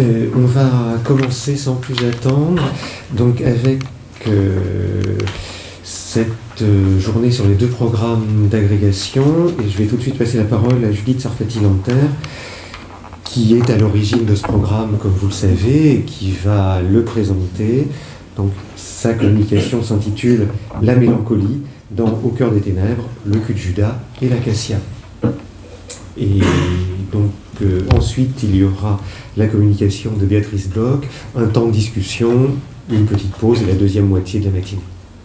On va commencer sans plus attendre, donc avec cette journée sur les 2 programmes d'agrégation, et je vais tout de suite passer la parole à Judith Sarfati-Lanterre, qui est à l'origine de ce programme, comme vous le savez, et qui va le présenter. Donc, sa communication s'intitule « La mélancolie, dans Au cœur des ténèbres, le cul de Judas et l'acacia ». Et donc, ensuite, il y aura la communication de Béatrice Bloch, un temps de discussion, une petite pause et la deuxième moitié de la matinée.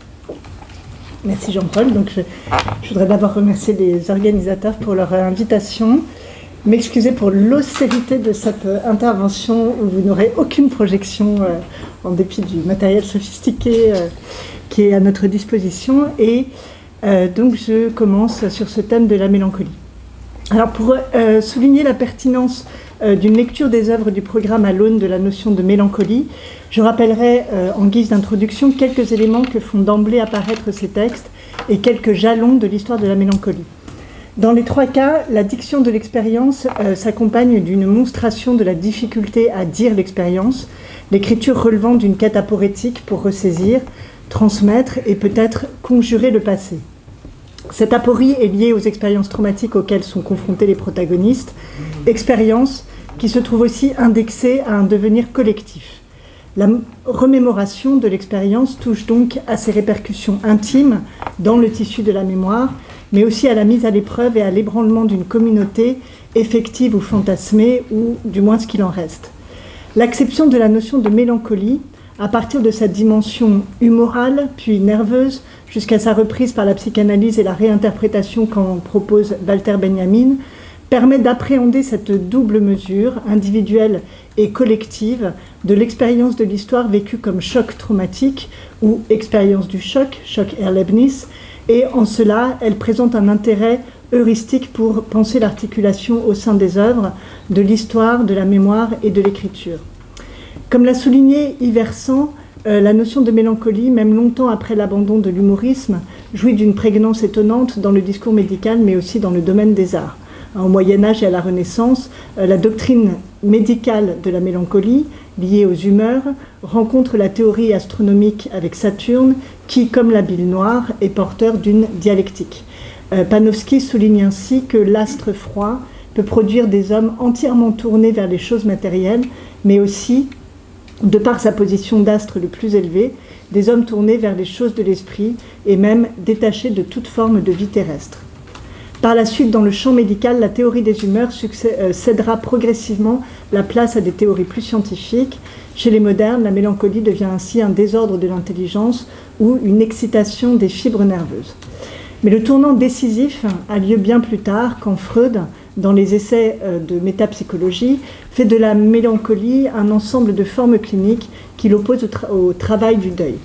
Merci Jean-Paul. Donc, je voudrais d'abord remercier les organisateurs pour leur invitation, m'excuser pour l'austérité de cette intervention où vous n'aurez aucune projection en dépit du matériel sophistiqué qui est à notre disposition. Et donc, je commence sur ce thème de la mélancolie. Alors, pour souligner la pertinence d'une lecture des œuvres du programme à l'aune de la notion de mélancolie, je rappellerai en guise d'introduction quelques éléments que font d'emblée apparaître ces textes et quelques jalons de l'histoire de la mélancolie. Dans les 3 cas, la diction de l'expérience s'accompagne d'une monstration de la difficulté à dire l'expérience, l'écriture relevant d'une quête aporétique pour ressaisir, transmettre et peut-être conjurer le passé. Cette aporie est liée aux expériences traumatiques auxquelles sont confrontés les protagonistes, expériences qui se trouvent aussi indexées à un devenir collectif. La remémoration de l'expérience touche donc à ses répercussions intimes dans le tissu de la mémoire, mais aussi à la mise à l'épreuve et à l'ébranlement d'une communauté effective ou fantasmée, ou du moins ce qu'il en reste. L'acception de la notion de mélancolie, à partir de sa dimension humorale, puis nerveuse, jusqu'à sa reprise par la psychanalyse et la réinterprétation qu'en propose Walter Benjamin, permet d'appréhender cette double mesure, individuelle et collective, de l'expérience de l'histoire vécue comme choc traumatique ou expérience du choc, choc Erlebnis, et en cela, elle présente un intérêt heuristique pour penser l'articulation au sein des œuvres, de l'histoire, de la mémoire et de l'écriture. Comme l'a souligné Yves Hersant, la notion de mélancolie, même longtemps après l'abandon de l'humorisme, jouit d'une prégnance étonnante dans le discours médical, mais aussi dans le domaine des arts. Au Moyen-Âge et à la Renaissance, la doctrine médicale de la mélancolie, liée aux humeurs, rencontre la théorie astronomique avec Saturne, qui, comme la bile noire, est porteur d'une dialectique. Panofsky souligne ainsi que l'astre froid peut produire des hommes entièrement tournés vers les choses matérielles, mais aussi, de par sa position d'astre le plus élevé, des hommes tournés vers les choses de l'esprit et même détachés de toute forme de vie terrestre. Par la suite, dans le champ médical, la théorie des humeurs cédera progressivement la place à des théories plus scientifiques. Chez les modernes, la mélancolie devient ainsi un désordre de l'intelligence ou une excitation des fibres nerveuses. Mais le tournant décisif a lieu bien plus tard, quand Freud, dans les essais de métapsychologie, fait de la mélancolie un ensemble de formes cliniques qu'il oppose au travail du deuil.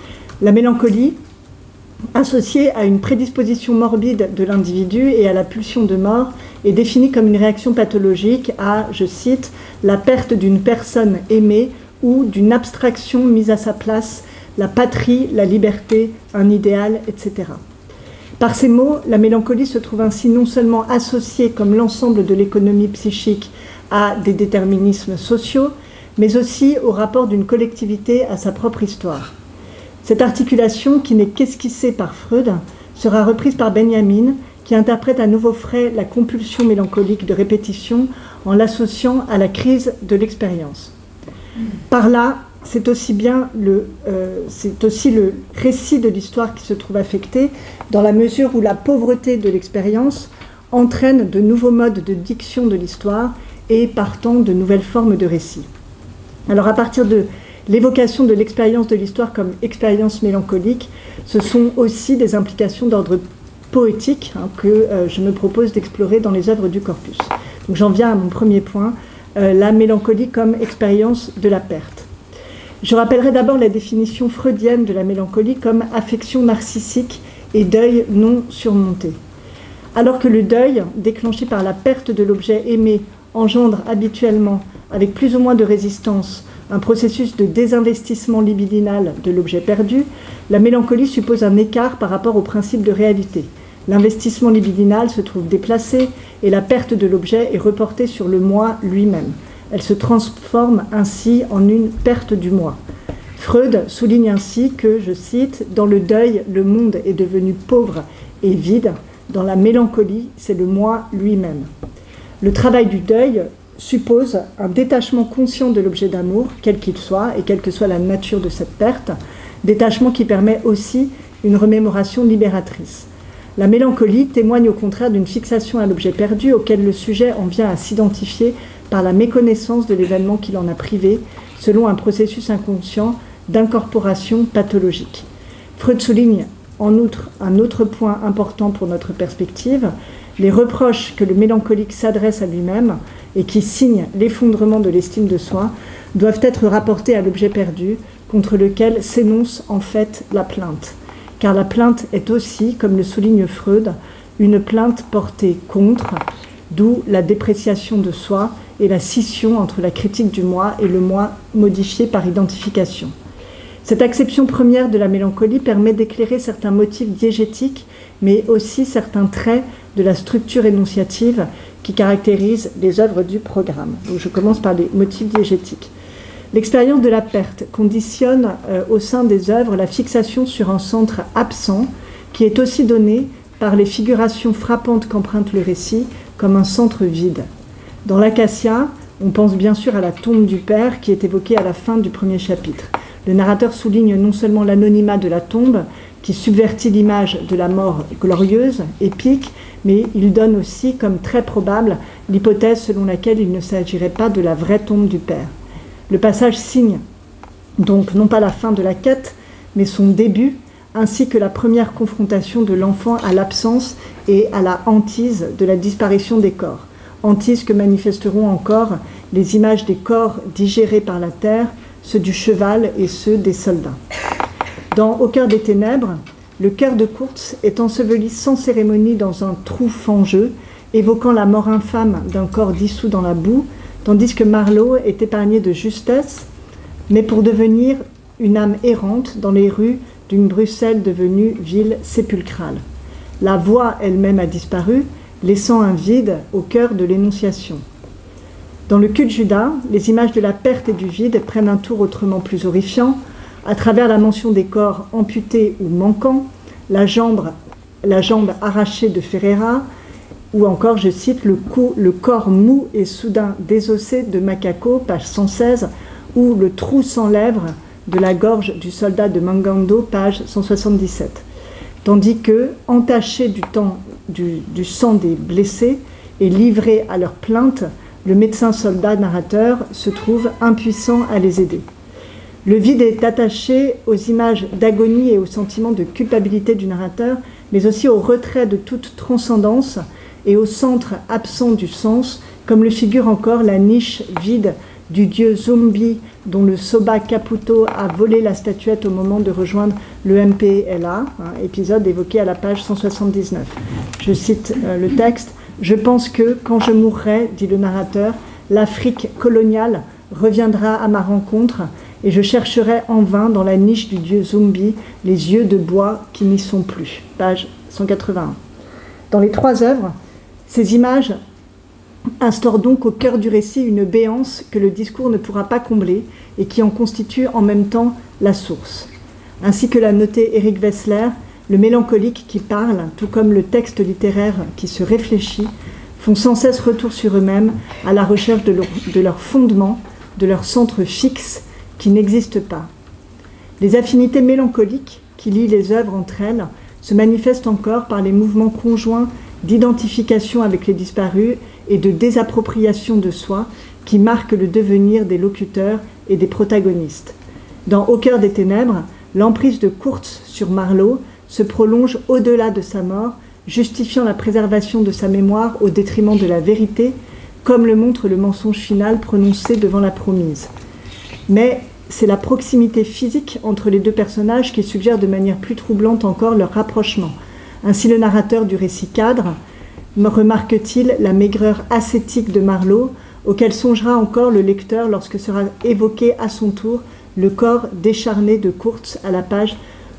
La mélancolie, associée à une prédisposition morbide de l'individu et à la pulsion de mort, est définie comme une réaction pathologique à, je cite, « la perte d'une personne aimée ou d'une abstraction mise à sa place, la patrie, la liberté, un idéal, etc. » Par ces mots, la mélancolie se trouve ainsi non seulement associée comme l'ensemble de l'économie psychique à des déterminismes sociaux, mais aussi au rapport d'une collectivité à sa propre histoire. Cette articulation, qui n'est qu'esquissée par Freud, sera reprise par Benjamin, qui interprète à nouveau frais la compulsion mélancolique de répétition en l'associant à la crise de l'expérience. Par là, c'est aussi le récit de l'histoire qui se trouve affecté, dans la mesure où la pauvreté de l'expérience entraîne de nouveaux modes de diction de l'histoire et partant de nouvelles formes de récit. Alors à partir de l'évocation de l'expérience de l'histoire comme expérience mélancolique, ce sont aussi des implications d'ordre poétique que je me propose d'explorer dans les œuvres du corpus. Donc j'en viens à mon premier point, la mélancolie comme expérience de la perte. Je rappellerai d'abord la définition freudienne de la mélancolie comme affection narcissique et deuil non surmonté. Alors que le deuil, déclenché par la perte de l'objet aimé, engendre habituellement, avec plus ou moins de résistance, un processus de désinvestissement libidinal de l'objet perdu, la mélancolie suppose un écart par rapport au principe de réalité. L'investissement libidinal se trouve déplacé et la perte de l'objet est reportée sur le moi lui-même. Elle se transforme ainsi en une perte du moi. Freud souligne ainsi que, je cite, « Dans le deuil, le monde est devenu pauvre et vide. Dans la mélancolie, c'est le moi lui-même. » Le travail du deuil suppose un détachement conscient de l'objet d'amour, quel qu'il soit, et quelle que soit la nature de cette perte, détachement qui permet aussi une remémoration libératrice. La mélancolie témoigne au contraire d'une fixation à l'objet perdu auquel le sujet en vient à s'identifier par la méconnaissance de l'événement qui l'en a privé, selon un processus inconscient d'incorporation pathologique. Freud souligne en outre un autre point important pour notre perspective, les reproches que le mélancolique s'adresse à lui-même et qui signent l'effondrement de l'estime de soi doivent être rapportés à l'objet perdu contre lequel s'énonce en fait la plainte. Car la plainte est aussi, comme le souligne Freud, une plainte portée contre, d'où la dépréciation de soi et la scission entre la critique du moi et le moi modifié par identification. Cette acception première de la mélancolie permet d'éclairer certains motifs diégétiques, mais aussi certains traits de la structure énonciative qui caractérisent les œuvres du programme. Donc je commence par les motifs diégétiques. L'expérience de la perte conditionne au sein des œuvres la fixation sur un centre absent qui est aussi donné par les figurations frappantes qu'emprunte le récit comme un centre vide. Dans l'Acacia, on pense bien sûr à la tombe du père qui est évoquée à la fin du premier chapitre. Le narrateur souligne non seulement l'anonymat de la tombe qui subvertit l'image de la mort glorieuse, épique, mais il donne aussi comme très probable l'hypothèse selon laquelle il ne s'agirait pas de la vraie tombe du père. Le passage signe donc non pas la fin de la quête, mais son début, ainsi que la première confrontation de l'enfant à l'absence et à la hantise de la disparition des corps. Hantise que manifesteront encore les images des corps digérés par la terre, ceux du cheval et ceux des soldats. Dans Au cœur des ténèbres, le cœur de Kurtz est enseveli sans cérémonie dans un trou fangeux, évoquant la mort infâme d'un corps dissous dans la boue, tandis que Marlowe est épargné de justesse, mais pour devenir une âme errante dans les rues d'une Bruxelles devenue ville sépulcrale. La voix elle-même a disparu, laissant un vide au cœur de l'énonciation. Dans le cul de Judas, les images de la perte et du vide prennent un tour autrement plus horrifiant, à travers la mention des corps amputés ou manquants, la jambe arrachée de Ferreira, ou encore, je cite, le corps mou et soudain désossé de Macaco, page 116, ou le trou sans lèvres de la gorge du soldat de Mangando, page 177. Tandis que, entachés du sang des blessés et livrés à leur plainte, le médecin soldat narrateur se trouve impuissant à les aider. Le vide est attaché aux images d'agonie et au sentiment de culpabilité du narrateur, mais aussi au retrait de toute transcendance et au centre absent du sens, comme le figure encore la niche vide du dieu zombie dont le Soba Caputo a volé la statuette au moment de rejoindre le MPLA, épisode évoqué à la page 179. Je cite le texte. « Je pense que, quand je mourrai, dit le narrateur, l'Afrique coloniale reviendra à ma rencontre et je chercherai en vain dans la niche du dieu zombie les yeux de bois qui n'y sont plus. » Page 181. Dans les trois œuvres, ces images instaurent donc au cœur du récit une béance que le discours ne pourra pas combler et qui en constitue en même temps la source. Ainsi que l'a noté Éric Wessler, le mélancolique qui parle, tout comme le texte littéraire qui se réfléchit, font sans cesse retour sur eux-mêmes à la recherche de leur fondement, de leur centre fixe qui n'existe pas. Les affinités mélancoliques qui lient les œuvres entre elles se manifestent encore par les mouvements conjoints d'identification avec les disparus et de désappropriation de soi qui marquent le devenir des locuteurs et des protagonistes. Dans Au cœur des ténèbres, l'emprise de Kurtz sur Marlowe se prolonge au-delà de sa mort, justifiant la préservation de sa mémoire au détriment de la vérité, comme le montre le mensonge final prononcé devant la promise. Mais c'est la proximité physique entre les deux personnages qui suggère de manière plus troublante encore leur rapprochement. Ainsi, le narrateur du récit cadre remarque-t-il la maigreur ascétique de Marlowe, auquel songera encore le lecteur lorsque sera évoqué à son tour le corps décharné de Kurtz à la page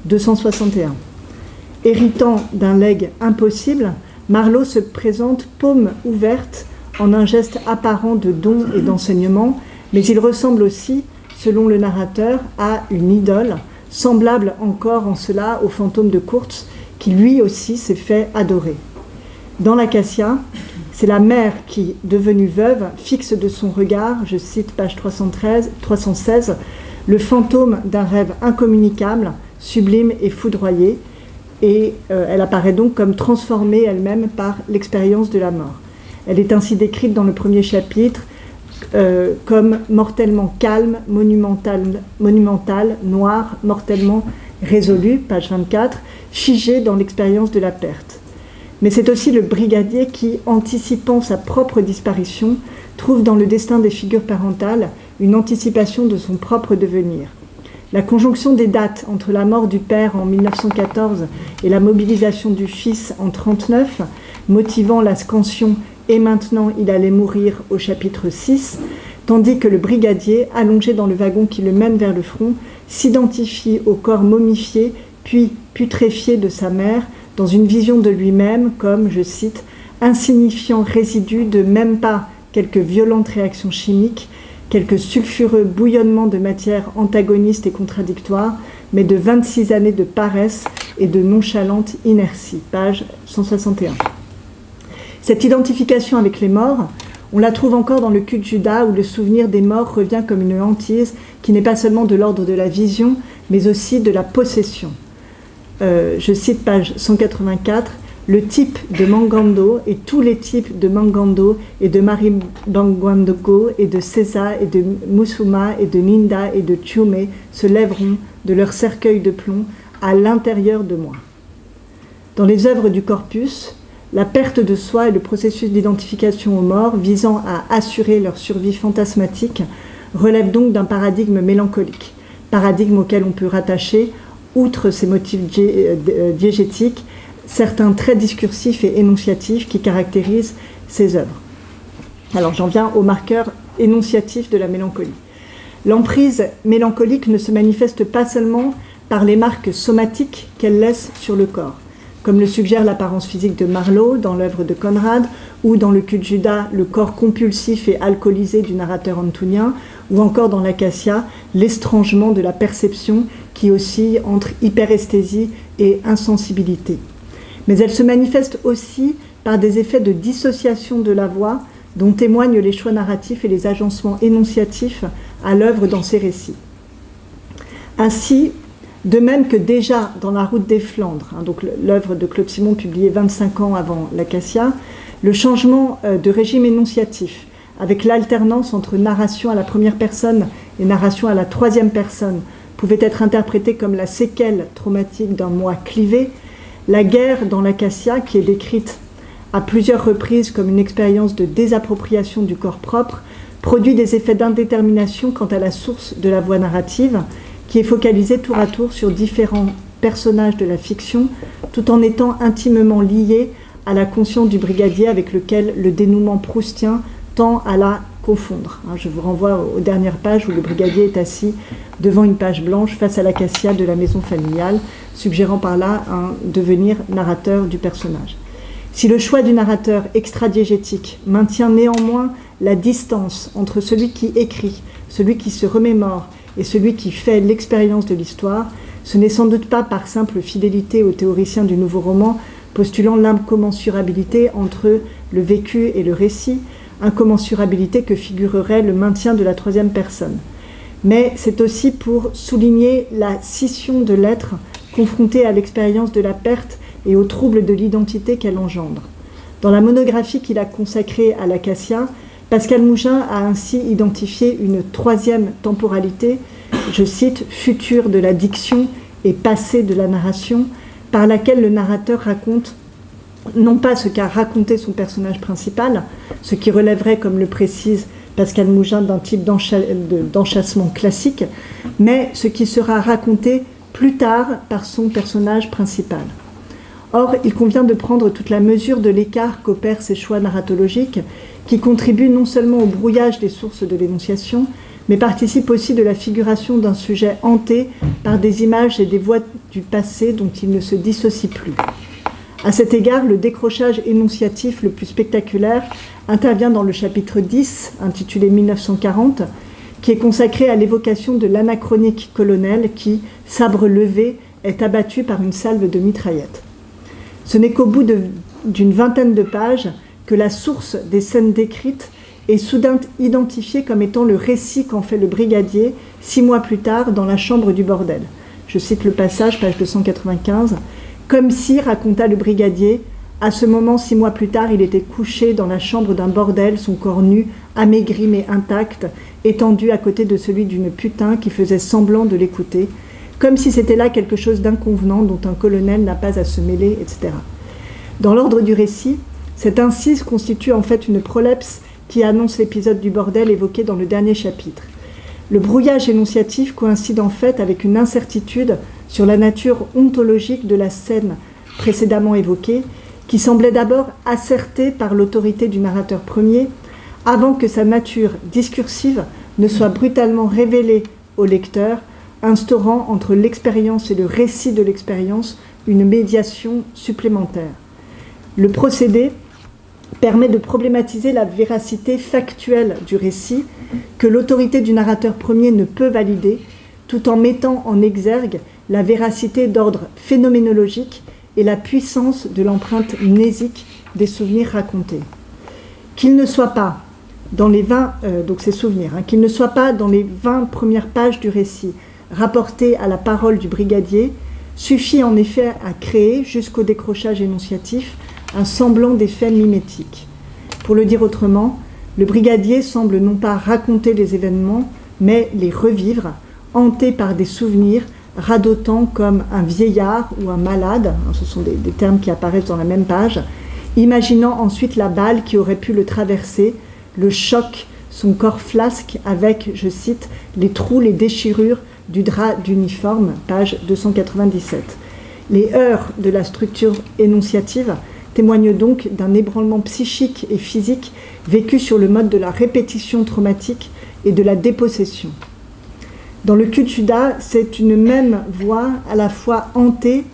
261. Héritant d'un legs impossible, Marlowe se présente paume ouverte en un geste apparent de don et d'enseignement, mais il ressemble aussi, selon le narrateur, à une idole, semblable encore en cela au fantôme de Kurtz, qui lui aussi s'est fait adorer. Dans l'Acacia, c'est la mère qui, devenue veuve, fixe de son regard, je cite page 316, le fantôme d'un rêve incommunicable, sublime et foudroyé, et elle apparaît donc comme transformée elle-même par l'expérience de la mort. Elle est ainsi décrite dans le premier chapitre comme mortellement calme, monumentale, noire, mortellement résolue, page 24, figée dans l'expérience de la perte. Mais c'est aussi le brigadier qui, anticipant sa propre disparition, trouve dans le destin des figures parentales une anticipation de son propre devenir. La conjonction des dates entre la mort du père en 1914 et la mobilisation du fils en 1939, motivant la scansion « Et maintenant il allait mourir » au chapitre 6, tandis que le brigadier, allongé dans le wagon qui le mène vers le front, s'identifie au corps momifié puis putréfié de sa mère dans une vision de lui-même comme, je cite, « insignifiant résidu de même pas quelques violentes réactions chimiques, quelques sulfureux bouillonnements de matière antagonistes et contradictoires, mais de 26 années de paresse et de nonchalante inertie. » Page 161. Cette identification avec les morts, on la trouve encore dans le culte Judas, où le souvenir des morts revient comme une hantise qui n'est pas seulement de l'ordre de la vision, mais aussi de la possession. Je cite page 184, « Le type de Mangando et tous les types de Mangando et de Maribangwandogo et de César et de Musuma et de Ninda et de Tchoume se lèveront de leur cercueil de plomb à l'intérieur de moi. » Dans les œuvres du corpus, la perte de soi et le processus d'identification aux morts visant à assurer leur survie fantasmatique relèvent donc d'un paradigme mélancolique, paradigme auquel on peut rattacher, outre ces motifs diégétiques, certains traits discursifs et énonciatifs qui caractérisent ces œuvres. Alors j'en viens au marqueur énonciatif de la mélancolie. L'emprise mélancolique ne se manifeste pas seulement par les marques somatiques qu'elle laisse sur le corps, comme le suggère l'apparence physique de Marlowe dans l'œuvre de Conrad, ou dans le culte Judas, le corps compulsif et alcoolisé du narrateur antounien, ou encore dans l'Acacia, l'éstrangement de la perception qui oscille entre hyperesthésie et insensibilité. Mais elle se manifeste aussi par des effets de dissociation de la voix dont témoignent les choix narratifs et les agencements énonciatifs à l'œuvre dans ces récits. Ainsi, de même que déjà dans La Route des Flandres, donc l'œuvre de Claude Simon publiée 25 ans avant l'Acacia, le changement de régime énonciatif, avec l'alternance entre narration à la première personne et narration à la troisième personne, pouvait être interprété comme la séquelle traumatique d'un moi clivé. La guerre dans l'Acacia, qui est décrite à plusieurs reprises comme une expérience de désappropriation du corps propre, produit des effets d'indétermination quant à la source de la voix narrative, qui est focalisée tour à tour sur différents personnages de la fiction, tout en étant intimement liée à la conscience du brigadier avec lequel le dénouement proustien tend à la confondre. Je vous renvoie aux dernières pages où le brigadier est assis devant une page blanche face à l'acacia de la maison familiale, suggérant par là un devenir narrateur du personnage. Si le choix du narrateur extradiégétique maintient néanmoins la distance entre celui qui écrit, celui qui se remémore et celui qui fait l'expérience de l'histoire, ce n'est sans doute pas par simple fidélité aux théoriciens du nouveau roman postulant l'incommensurabilité entre le vécu et le récit, incommensurabilité que figurerait le maintien de la troisième personne. Mais c'est aussi pour souligner la scission de l'être confronté à l'expérience de la perte et aux troubles de l'identité qu'elle engendre. Dans la monographie qu'il a consacrée à l'Acacia, Pascal Mougin a ainsi identifié une troisième temporalité, je cite, « future de la diction et passé de la narration », par laquelle le narrateur raconte non pas ce qu'a raconté son personnage principal, ce qui relèverait, comme le précise Pascal Mougin, d'un type d'enchâssement classique, mais ce qui sera raconté plus tard par son personnage principal. Or, il convient de prendre toute la mesure de l'écart qu'opèrent ces choix narratologiques, qui contribuent non seulement au brouillage des sources de l'énonciation, mais participent aussi de la figuration d'un sujet hanté par des images et des voix du passé dont il ne se dissocie plus. À cet égard, le décrochage énonciatif le plus spectaculaire intervient dans le chapitre 10, intitulé 1940, qui est consacré à l'évocation de l'anachronique colonel qui, sabre levé, est abattu par une salve de mitraillettes. Ce n'est qu'au bout d'une vingtaine de pages que la source des scènes décrites est soudain identifiée comme étant le récit qu'en fait le brigadier 6 mois plus tard dans la chambre du bordel. Je cite le passage, page 295. « Comme si, raconta le brigadier, à ce moment, 6 mois plus tard, il était couché dans la chambre d'un bordel, son corps nu, amaigri mais intact, étendu à côté de celui d'une putain qui faisait semblant de l'écouter, comme si c'était là quelque chose d'inconvenant dont un colonel n'a pas à se mêler, etc. » Dans l'ordre du récit, cette incise constitue en fait une prolepse qui annonce l'épisode du bordel évoqué dans le dernier chapitre. Le brouillage énonciatif coïncide en fait avec une incertitude sur la nature ontologique de la scène précédemment évoquée, qui semblait d'abord assertée par l'autorité du narrateur premier, avant que sa nature discursive ne soit brutalement révélée au lecteur, instaurant entre l'expérience et le récit de l'expérience une médiation supplémentaire. Le procédé permet de problématiser la véracité factuelle du récit que l'autorité du narrateur premier ne peut valider, tout en mettant en exergue la véracité d'ordre phénoménologique et la puissance de l'empreinte mnésique des souvenirs racontés. Qu'il ne soit pas dans les 20, donc ces souvenirs, qu'il ne soit pas dans les 20 premières pages du récit rapportés à la parole du brigadier, suffit en effet à créer, jusqu'au décrochage énonciatif, un semblant d'effet mimétique. Pour le dire autrement, le brigadier semble non pas raconter les événements, mais les revivre, hanté par des souvenirs, radotant comme un vieillard ou un malade, ce sont des termes qui apparaissent dans la même page, imaginant ensuite la balle qui aurait pu le traverser, le choc, son corps flasque avec, je cite, les trous, les déchirures du drap d'uniforme, page 297. Les heurts de la structure énonciative témoignent donc d'un ébranlement psychique et physique vécu sur le mode de la répétition traumatique et de la dépossession. Dans le cul de Judas, c'est une même voix à la fois hantée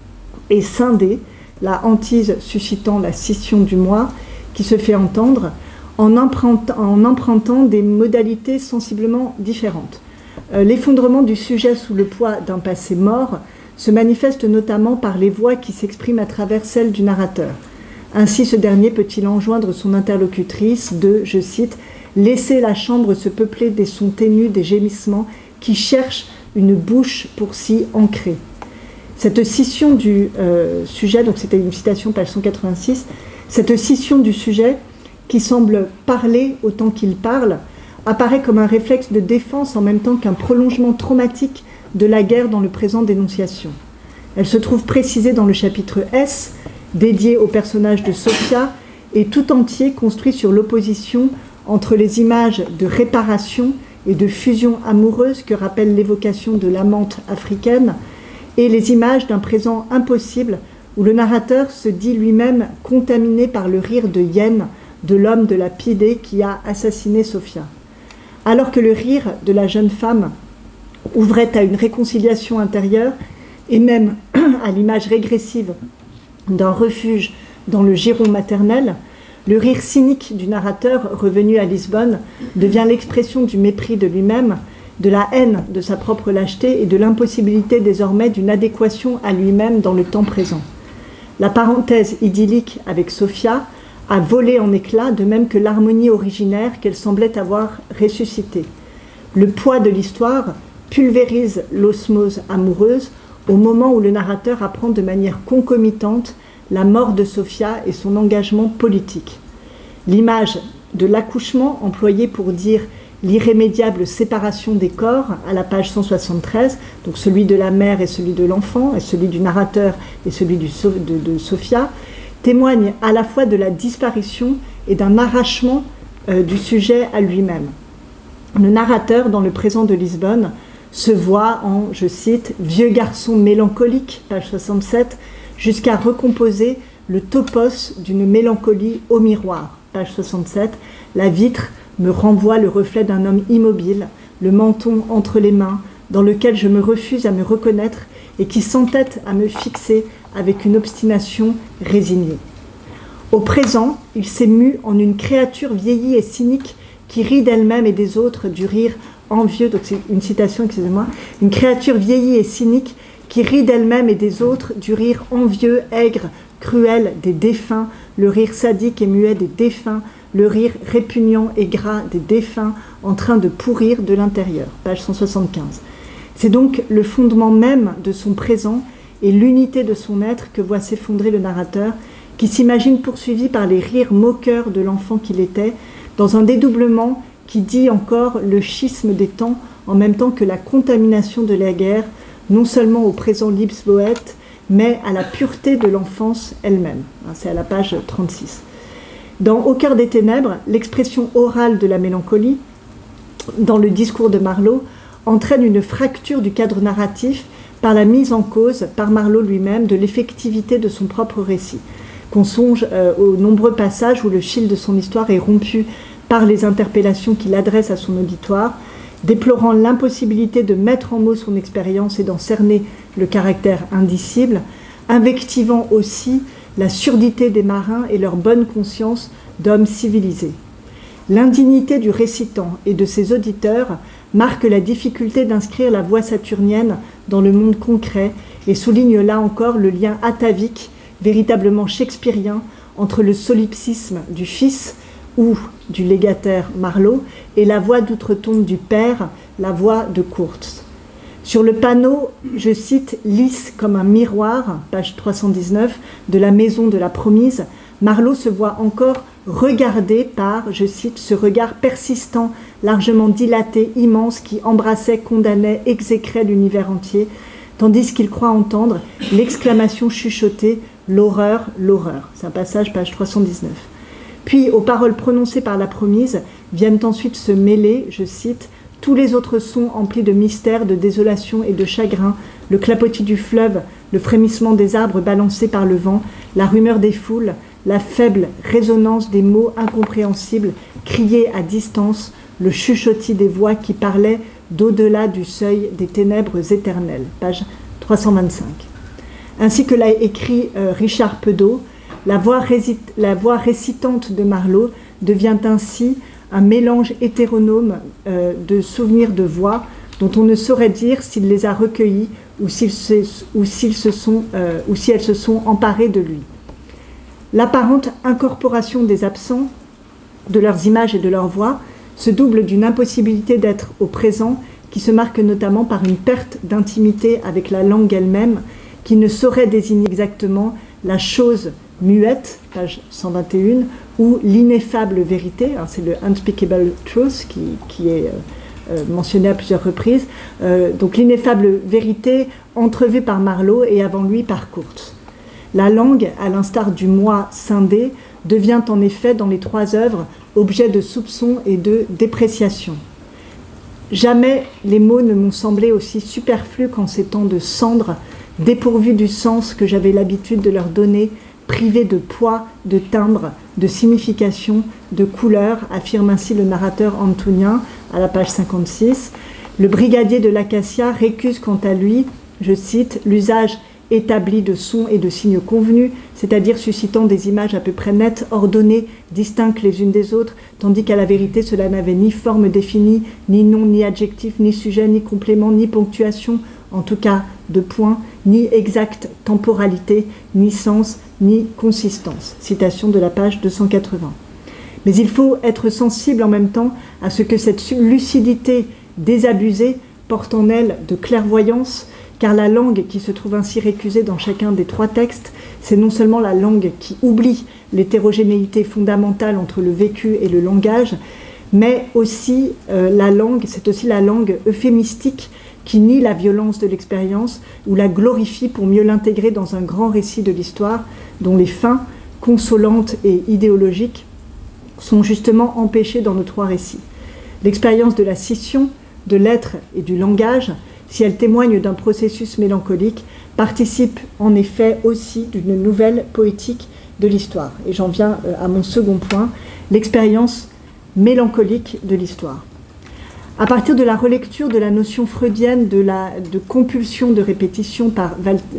et scindée, la hantise suscitant la scission du moi, qui se fait entendre en empruntant des modalités sensiblement différentes. L'effondrement du sujet sous le poids d'un passé mort se manifeste notamment par les voix qui s'expriment à travers celles du narrateur. Ainsi, ce dernier peut-il enjoindre son interlocutrice de, je cite, « laisser la chambre se peupler des sons ténus, des gémissements qui cherchent une bouche pour s'y ancrer ». Cette scission du sujet, donc c'était une citation page 186, cette scission du sujet qui semble parler autant qu'il parle, apparaît comme un réflexe de défense en même temps qu'un prolongement traumatique de la guerre dans le présent d'énonciation. Elle se trouve précisée dans le chapitre S, dédié au personnage de Sophia, et tout entier construit sur l'opposition entre les images de réparation et de fusion amoureuse que rappelle l'évocation de l'amante africaine, et les images d'un présent impossible où le narrateur se dit lui-même contaminé par le rire de hyène de l'homme de la Pidée qui a assassiné Sophia. Alors que le rire de la jeune femme ouvrait à une réconciliation intérieure et même à l'image régressive d'un refuge dans le giron maternel, le rire cynique du narrateur revenu à Lisbonne devient l'expression du mépris de lui-même, de la haine de sa propre lâcheté et de l'impossibilité désormais d'une adéquation à lui-même dans le temps présent. La parenthèse idyllique avec Sophia a volé en éclats, de même que l'harmonie originaire qu'elle semblait avoir ressuscitée. Le poids de l'histoire pulvérise l'osmose amoureuse au moment où le narrateur apprend de manière concomitante la mort de Sophia et son engagement politique. L'image de l'accouchement employée pour dire l'irrémédiable séparation des corps à la page 173, donc celui de la mère et celui de l'enfant, et celui du narrateur et celui de Sophia, témoigne à la fois de la disparition et d'un arrachement du sujet à lui-même. Le narrateur, dans le présent de Lisbonne, se voit en, je cite, « vieux garçon mélancolique », page 67, jusqu'à recomposer le topos d'une mélancolie au miroir, page 67, « la vitre me renvoie le reflet d'un homme immobile, le menton entre les mains, dans lequel je me refuse à me reconnaître et qui s'entête à me fixer avec une obstination résignée. Au présent, il s'est mu en une créature vieillie et cynique qui rit d'elle-même et des autres du rire envieux, donc c'est une citation, excusez-moi, une créature vieillie et cynique qui rit d'elle-même et des autres du rire envieux, aigre, cruel des défunts, le rire sadique et muet des défunts, le rire répugnant et gras des défunts en train de pourrir de l'intérieur. Page 175. C'est donc le fondement même de son présent et l'unité de son être que voit s'effondrer le narrateur, qui s'imagine poursuivi par les rires moqueurs de l'enfant qu'il était, dans un dédoublement qui dit encore le schisme des temps, en même temps que la contamination de la guerre, non seulement au présent Liebespoet, mais à la pureté de l'enfance elle-même. C'est à la page 36. Dans Au cœur des ténèbres, l'expression orale de la mélancolie, dans le discours de Marlowe, entraîne une fracture du cadre narratif par la mise en cause, par Marlowe lui-même, de l'effectivité de son propre récit. Qu'on songe aux nombreux passages où le fil de son histoire est rompu par les interpellations qu'il adresse à son auditoire, déplorant l'impossibilité de mettre en mots son expérience et d'en cerner le caractère indicible, invectivant aussi la surdité des marins et leur bonne conscience d'hommes civilisés. L'indignité du récitant et de ses auditeurs marque la difficulté d'inscrire la voix saturnienne dans le monde concret et souligne là encore le lien atavique, véritablement shakespearien, entre le solipsisme du fils ou du légataire Marlowe et la voix d'outre-tombe du père, la voix de Kurtz. Sur le panneau, je cite, lisse comme un miroir, page 319, de la maison de la promise, Marlowe se voit encore regardé par, je cite, ce regard persistant, largement dilaté, immense, qui embrassait, condamnait, exécrait l'univers entier, tandis qu'il croit entendre l'exclamation chuchotée « l'horreur, l'horreur ». C'est un passage, page 319. Puis, aux paroles prononcées par la promise, viennent ensuite se mêler, je cite, « tous les autres sons emplis de mystère, de désolation et de chagrin, le clapotis du fleuve, le frémissement des arbres balancés par le vent, la rumeur des foules, la faible résonance des mots incompréhensibles, criés à distance, le chuchotis des voix qui parlaient d'au-delà du seuil des ténèbres éternelles. » Page 325. Ainsi que l'a écrit Richard Pedeau, la voix récitante de Marlowe devient ainsi un mélange hétéronome de souvenirs de voix dont on ne saurait dire s'il les a recueillis ou si elles se sont emparées de lui. L'apparente incorporation des absents, de leurs images et de leurs voix, se double d'une impossibilité d'être au présent qui se marque notamment par une perte d'intimité avec la langue elle-même qui ne saurait désigner exactement la chose muette, page 121, ou l'ineffable vérité, c'est le unspeakable truth qui est mentionné à plusieurs reprises, donc l'ineffable vérité entrevue par Marlowe et avant lui par Kurtz. La langue, à l'instar du moi scindé, devient en effet dans les trois œuvres objet de soupçon et de dépréciation. Jamais les mots ne m'ont semblé aussi superflus qu'en ces temps de cendre, dépourvus du sens que j'avais l'habitude de leur donner, privés de poids, de timbre, de signification, de couleur, affirme ainsi le narrateur antounien à la page 56. Le brigadier de l'Acacia récuse quant à lui, je cite, l'usage établi de sons et de signes convenus, c'est-à-dire suscitant des images à peu près nettes, ordonnées, distinctes les unes des autres, tandis qu'à la vérité cela n'avait ni forme définie, ni nom, ni adjectif, ni sujet, ni complément, ni ponctuation, en tout cas de point, ni exacte temporalité, ni sens, ni consistance. Citation de la page 280. Mais il faut être sensible en même temps à ce que cette lucidité désabusée porte en elle de clairvoyance, car la langue qui se trouve ainsi récusée dans chacun des trois textes, c'est non seulement la langue qui oublie l'hétérogénéité fondamentale entre le vécu et le langage, mais aussi c'est aussi la langue euphémistique qui nie la violence de l'expérience ou la glorifie pour mieux l'intégrer dans un grand récit de l'histoire dont les fins, consolantes et idéologiques, sont justement empêchées dans nos trois récits. L'expérience de la scission, de l'être et du langage, si elle témoigne d'un processus mélancolique, participe en effet aussi d'une nouvelle poétique de l'histoire. Et j'en viens à mon second point, l'expérience mélancolique de l'histoire. À partir de la relecture de la notion freudienne de compulsion de répétition par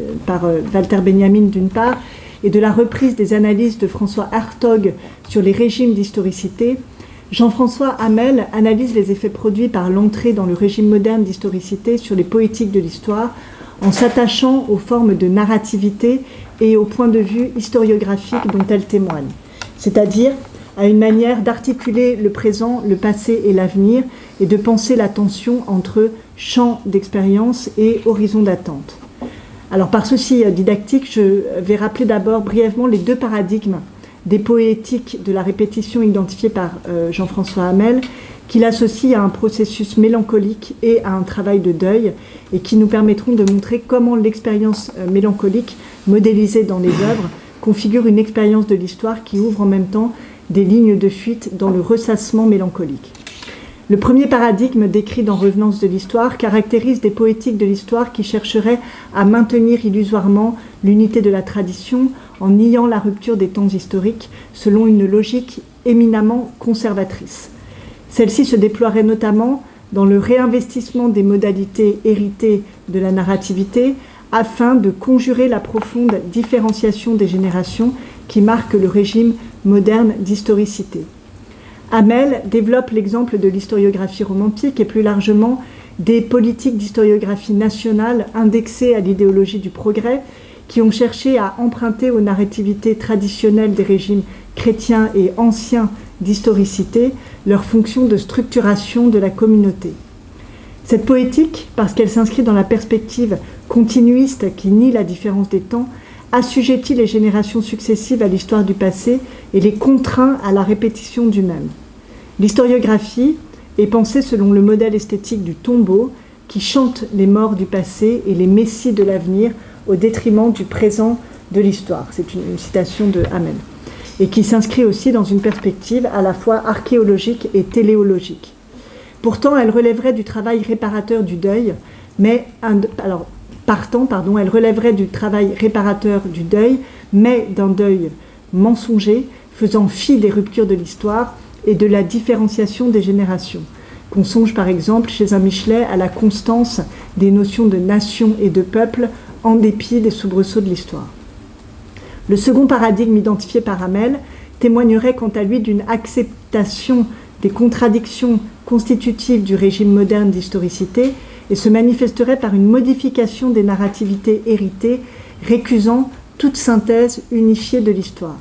Walter Benjamin d'une part, et de la reprise des analyses de François Hartog sur les régimes d'historicité, Jean-François Hamel analyse les effets produits par l'entrée dans le régime moderne d'historicité sur les poétiques de l'histoire en s'attachant aux formes de narrativité et au point de vue historiographique dont elles témoignent, c'est-à-dire à une manière d'articuler le présent, le passé et l'avenir et de penser la tension entre champ d'expérience et horizon d'attente. Alors par souci didactique, je vais rappeler d'abord brièvement les deux paradigmes des poétiques de la répétition identifiés par Jean-François Hamel, qu'il associe à un processus mélancolique et à un travail de deuil, et qui nous permettront de montrer comment l'expérience mélancolique modélisée dans les œuvres configure une expérience de l'histoire qui ouvre en même temps des lignes de fuite dans le ressassement mélancolique. Le premier paradigme décrit dans Revenance de l'histoire caractérise des poétiques de l'histoire qui chercheraient à maintenir illusoirement l'unité de la tradition en niant la rupture des temps historiques selon une logique éminemment conservatrice. Celle-ci se déploierait notamment dans le réinvestissement des modalités héritées de la narrativité afin de conjurer la profonde différenciation des générations qui marque le régime moderne d'historicité. Hamel développe l'exemple de l'historiographie romantique et plus largement des politiques d'historiographie nationale indexées à l'idéologie du progrès qui ont cherché à emprunter aux narrativités traditionnelles des régimes chrétiens et anciens d'historicité leur fonction de structuration de la communauté. Cette poétique, parce qu'elle s'inscrit dans la perspective continuiste qui nie la différence des temps, assujettit les générations successives à l'histoire du passé et les contraint à la répétition du même. L'historiographie est pensée selon le modèle esthétique du tombeau qui chante les morts du passé et les messies de l'avenir au détriment du présent de l'histoire. C'est une citation de Hamel. Et qui s'inscrit aussi dans une perspective à la fois archéologique et téléologique. Pourtant, elle relèverait du travail réparateur du deuil, elle relèverait du travail réparateur du deuil, mais d'un deuil mensonger, faisant fi des ruptures de l'histoire et de la différenciation des générations. Qu'on songe par exemple chez un Michelet à la constance des notions de nation et de peuple en dépit des soubresauts de l'histoire. Le second paradigme identifié par Hamel témoignerait quant à lui d'une acceptation des contradictions constitutives du régime moderne d'historicité et se manifesterait par une modification des narrativités héritées, récusant toute synthèse unifiée de l'histoire.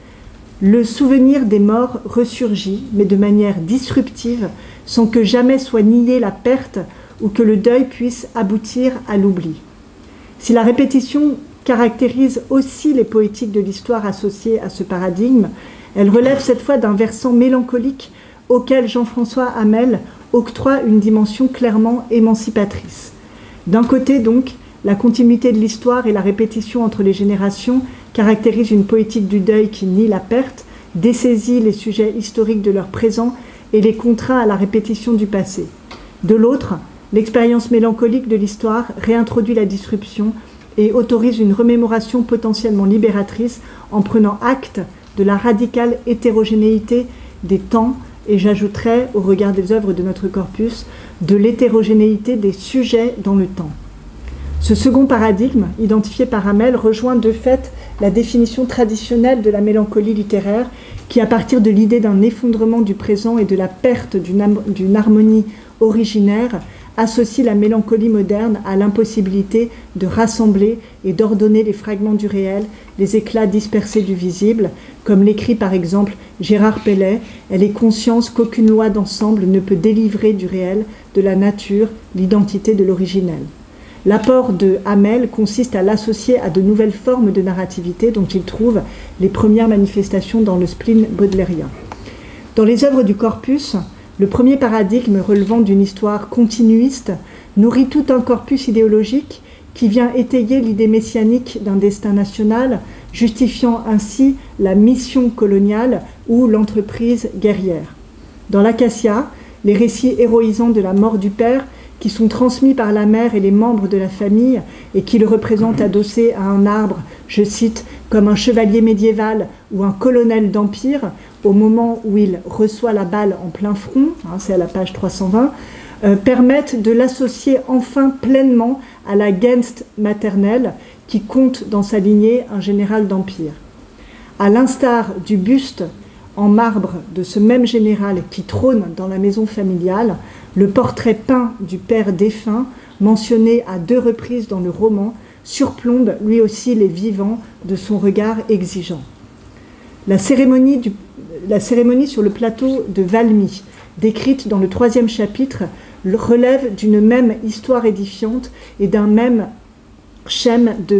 Le souvenir des morts ressurgit, mais de manière disruptive, sans que jamais soit niée la perte ou que le deuil puisse aboutir à l'oubli. Si la répétition caractérise aussi les poétiques de l'histoire associées à ce paradigme, elle relève cette fois d'un versant mélancolique auquel Jean-François Hamel octroie une dimension clairement émancipatrice. D'un côté donc, la continuité de l'histoire et la répétition entre les générations caractérisent une poétique du deuil qui nie la perte, dessaisit les sujets historiques de leur présent et les contraint à la répétition du passé. De l'autre, l'expérience mélancolique de l'histoire réintroduit la disruption et autorise une remémoration potentiellement libératrice en prenant acte de la radicale hétérogénéité des temps et j'ajouterais, au regard des œuvres de notre corpus, de l'hétérogénéité des sujets dans le temps. Ce second paradigme, identifié par Hamel, rejoint de fait la définition traditionnelle de la mélancolie littéraire qui, à partir de l'idée d'un effondrement du présent et de la perte d'une harmonie originaire, associe la mélancolie moderne à l'impossibilité de rassembler et d'ordonner les fragments du réel, les éclats dispersés du visible, comme l'écrit par exemple Gérard Pellet, elle est conscience qu'aucune loi d'ensemble ne peut délivrer du réel, de la nature, l'identité de l'originel. L'apport de Hamel consiste à l'associer à de nouvelles formes de narrativité dont il trouve les premières manifestations dans le spleen baudelairien. Dans les œuvres du corpus, le premier paradigme relevant d'une histoire continuiste nourrit tout un corpus idéologique qui vient étayer l'idée messianique d'un destin national, justifiant ainsi la mission coloniale ou l'entreprise guerrière. Dans l'Acacia, les récits héroïsants de la mort du père, qui sont transmis par la mère et les membres de la famille et qui le représentent adossé à un arbre, je cite, comme un chevalier médiéval ou un colonel d'empire, au moment où il reçoit la balle en plein front, c'est à la page 320, permettent de l'associer enfin pleinement à la Gens maternelle qui compte dans sa lignée un général d'Empire. À l'instar du buste en marbre de ce même général qui trône dans la maison familiale, le portrait peint du père défunt, mentionné à 2 reprises dans le roman, surplombe lui aussi les vivants de son regard exigeant. La cérémonie sur le plateau de Valmy, décrite dans le 3e chapitre, relève d'une même histoire édifiante et d'un même schème de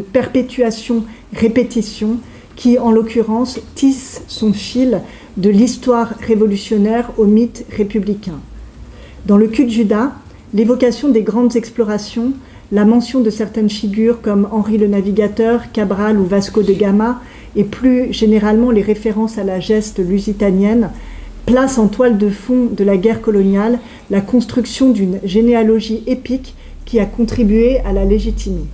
perpétuation-répétition qui, en l'occurrence, tisse son fil de l'histoire révolutionnaire au mythe républicain. Dans le Cul de Judas, l'évocation des grandes explorations, la mention de certaines figures comme Henri le Navigateur, Cabral ou Vasco de Gama, et plus généralement les références à la geste lusitanienne, place en toile de fond de la guerre coloniale la construction d'une généalogie épique qui a contribué à la légitimer.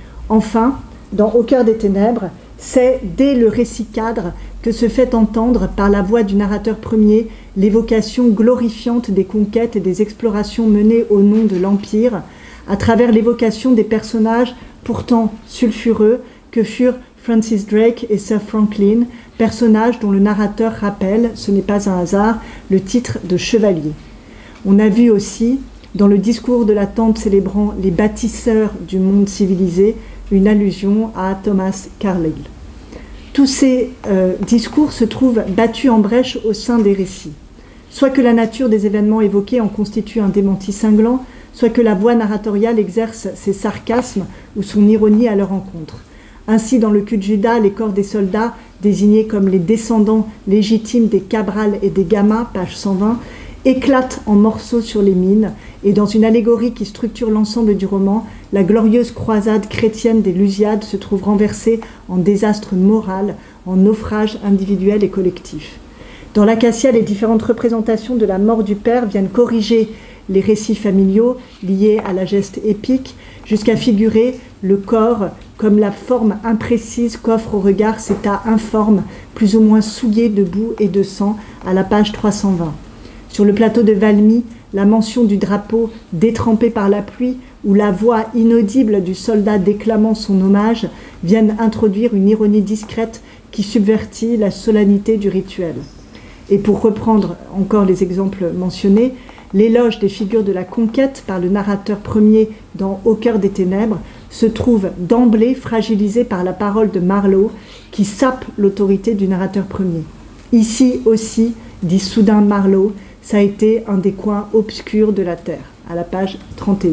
Enfin, dans Au cœur des ténèbres, c'est dès le récit cadre que se fait entendre par la voix du narrateur premier l'évocation glorifiante des conquêtes et des explorations menées au nom de l'Empire, à travers l'évocation des personnages pourtant sulfureux que furent Francis Drake et Sir Franklin, personnages dont le narrateur rappelle, ce n'est pas un hasard, le titre de chevalier. On a vu aussi, dans le discours de la tente célébrant les bâtisseurs du monde civilisé, une allusion à Thomas Carlyle. Tous ces discours se trouvent battus en brèche au sein des récits. Soit que la nature des événements évoqués en constitue un démenti cinglant, soit que la voix narratoriale exerce ses sarcasmes ou son ironie à leur encontre. Ainsi, dans le Cul de Judas, les corps des soldats, désignés comme les descendants légitimes des Cabral et des Gama, page 120, éclatent en morceaux sur les mines, et dans une allégorie qui structure l'ensemble du roman, la glorieuse croisade chrétienne des Lusiades se trouve renversée en désastre moral, en naufrage individuel et collectif. Dans l'Acacia, les différentes représentations de la mort du père viennent corriger les récits familiaux liés à la geste épique, jusqu'à figurer le corps comme la forme imprécise qu'offre au regard cet tas informe, plus ou moins souillé de boue et de sang, à la page 320. Sur le plateau de Valmy, la mention du drapeau détrempé par la pluie ou la voix inaudible du soldat déclamant son hommage viennent introduire une ironie discrète qui subvertit la solennité du rituel. Et pour reprendre encore les exemples mentionnés, l'éloge des figures de la conquête par le narrateur premier dans Au cœur des ténèbres se trouve d'emblée fragilisé par la parole de Marlowe qui sape l'autorité du narrateur premier. Ici aussi, dit soudain Marlowe, ça a été un des coins obscurs de la Terre, à la page 31.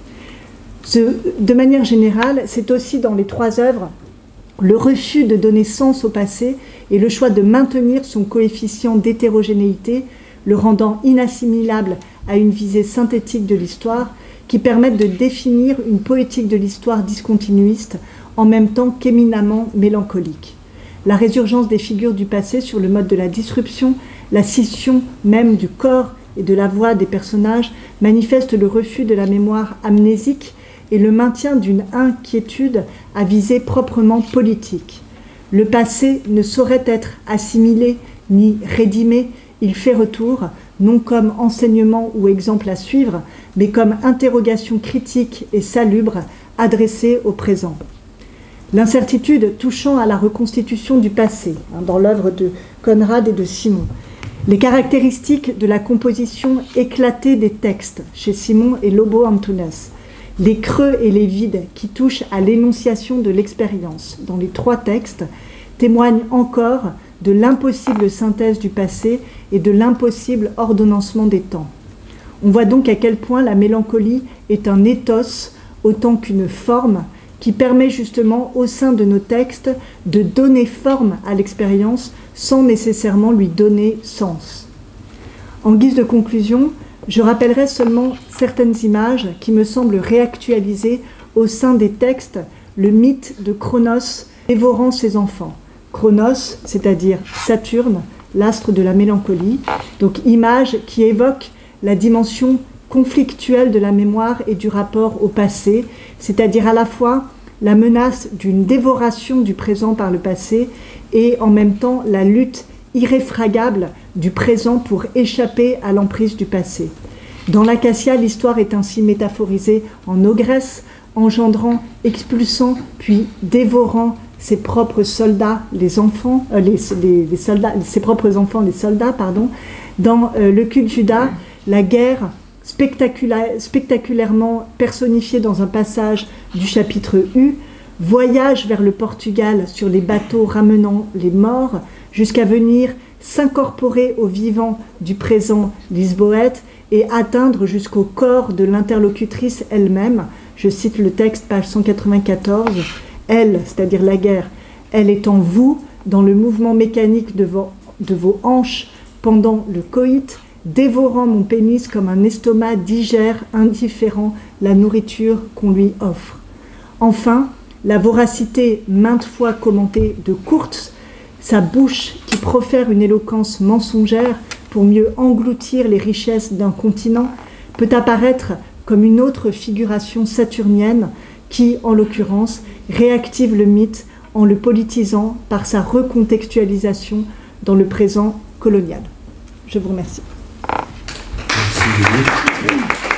De manière générale, c'est aussi dans les 3 œuvres le refus de donner sens au passé et le choix de maintenir son coefficient d'hétérogénéité, le rendant inassimilable à une visée synthétique de l'histoire, qui permettent de définir une poétique de l'histoire discontinuiste en même temps qu'éminemment mélancolique. La résurgence des figures du passé sur le mode de la disruption, la scission même du corps et de la voix des personnages manifeste le refus de la mémoire amnésique et le maintien d'une inquiétude à visée proprement politique. Le passé ne saurait être assimilé ni rédimé, il fait retour, non comme enseignement ou exemple à suivre, mais comme interrogation critique et salubre adressée au présent. L'incertitude touchant à la reconstitution du passé, dans l'œuvre de Conrad et de Simon. Les caractéristiques de la composition éclatée des textes chez Simon et Lobo Antunes. Les creux et les vides qui touchent à l'énonciation de l'expérience dans les 3 textes témoignent encore de l'impossible synthèse du passé et de l'impossible ordonnancement des temps. On voit donc à quel point la mélancolie est un ethos autant qu'une forme qui permet justement au sein de nos textes de donner forme à l'expérience sans nécessairement lui donner sens. En guise de conclusion, je rappellerai seulement certaines images qui me semblent réactualiser au sein des textes le mythe de Cronos dévorant ses enfants. Cronos, c'est-à-dire Saturne, l'astre de la mélancolie, donc image qui évoque la dimension conflictuelle de la mémoire et du rapport au passé, c'est-à-dire à la fois la menace d'une dévoration du présent par le passé et en même temps la lutte irréfragable du présent pour échapper à l'emprise du passé. Dans l'Acacia, l'histoire est ainsi métaphorisée en ogresse, engendrant, expulsant, puis dévorant ses propres soldats, les enfants, ses propres enfants, les soldats, pardon. Dans le culte Judas, la guerre spectaculairement personnifiée dans un passage du chapitre U, voyage vers le Portugal sur les bateaux ramenant les morts, jusqu'à venir s'incorporer aux vivants du présent lisboète et atteindre jusqu'au corps de l'interlocutrice elle-même. Je cite le texte, page 194. Elle, c'est-à-dire la guerre, elle est en vous, dans le mouvement mécanique de vos hanches pendant le coït, dévorant mon pénis comme un estomac digère indifférent la nourriture qu'on lui offre. Enfin, la voracité maintes fois commentée de Kurtz, sa bouche qui profère une éloquence mensongère pour mieux engloutir les richesses d'un continent, peut apparaître comme une autre figuration saturnienne qui, en l'occurrence, réactive le mythe en le politisant par sa recontextualisation dans le présent colonial. Je vous remercie. Merci.